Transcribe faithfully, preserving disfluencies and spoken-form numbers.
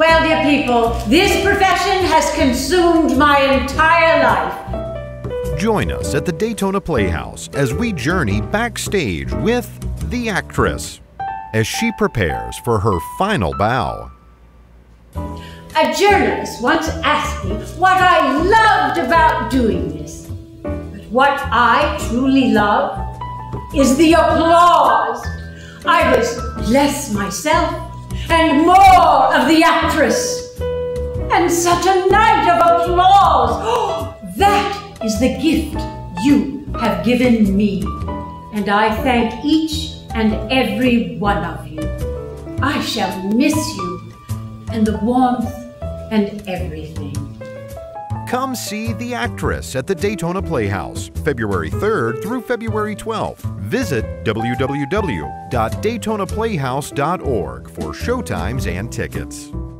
Well, dear people, this profession has consumed my entire life. Join us at the Daytona Playhouse as we journey backstage with the actress as she prepares for her final bow. A journalist once asked me what I loved about doing this. But what I truly love is the applause. I was less myself and more of the actress. And such a night of applause. Oh, that is the gift you have given me. And I thank each and every one of you. I shall miss you and the warmth and everything. Come see The Actress at the Daytona Playhouse, February third through February twelfth. Visit w w w dot daytona playhouse dot org for showtimes and tickets.